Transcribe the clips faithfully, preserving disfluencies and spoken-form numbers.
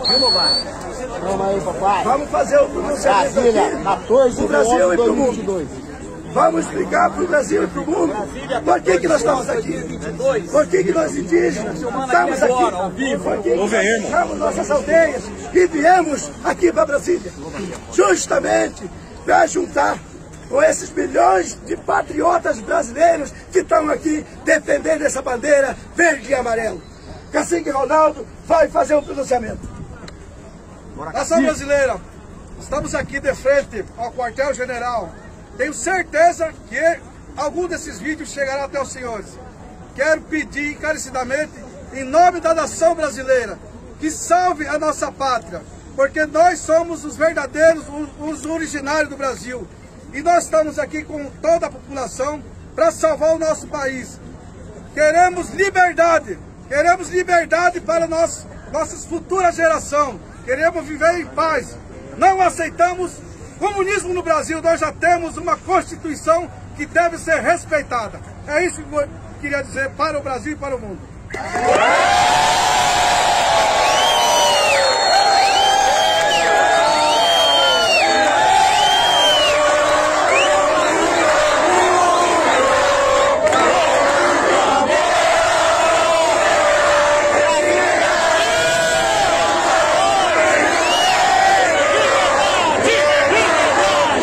Vamos aí, papai. Vamos fazer o pronunciamento Brasília, aqui quatorze pro Brasil e pro mundo. dois mil e vinte e dois. Vamos explicar para o Brasil e para o mundo por que, que nós estamos aqui. Por que, que nós indígenas estamos aqui. Por que, que nós deixamos nossas aldeias e viemos aqui para Brasília. Justamente para juntar com esses milhões de patriotas brasileiros que estão aqui defendendo essa bandeira verde e amarelo. Cacique Ronaldo vai fazer um pronunciamento. Nação brasileira, estamos aqui de frente ao quartel-general. Tenho certeza que algum desses vídeos chegará até os senhores. Quero pedir encarecidamente, em nome da nação brasileira, que salve a nossa pátria, porque nós somos os verdadeiros, os originários do Brasil. E nós estamos aqui com toda a população para salvar o nosso país. Queremos liberdade, queremos liberdade para nós, nossas futuras gerações. Queremos viver em paz. Não aceitamos comunismo no Brasil. Nós já temos uma Constituição que deve ser respeitada. É isso que eu queria dizer para o Brasil e para o mundo.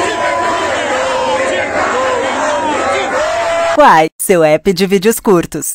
Quai, seu app de vídeos curtos.